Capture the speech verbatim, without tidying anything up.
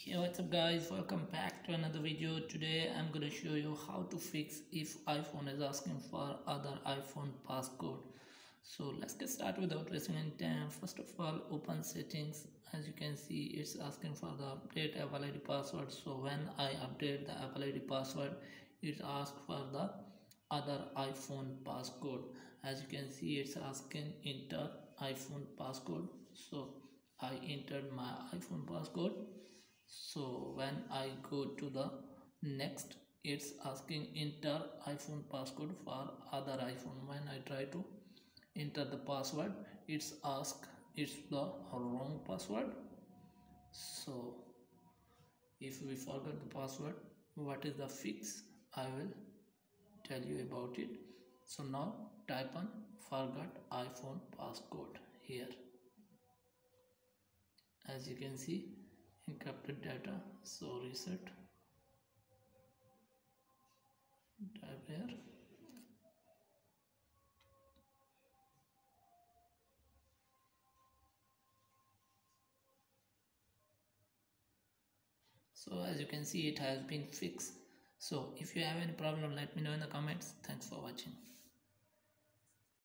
Hey, what's up guys, welcome back to another video. Today I'm going to show you how to fix if iPhone is asking for other iPhone passcode. So let's get started without wasting any time. First of all, open settings. As you can see, it's asking for the update Apple I D password. So when I update the Apple I D password, it asks for the other iPhone passcode. As you can see, it's asking enter iPhone passcode. So I entered my iPhone passcode. So when I go to the next, it's asking enter iPhone passcode for other iPhone. When I try to enter the password, it's ask it's the wrong password. So if we forget the password, what is the fix? I will tell you about it. So now type on forgot iPhone passcode here. As you can see, encrypted data, so reset, type here. So as you can see, it has been fixed. So if you have any problem, let me know in the comments. Thanks for watching.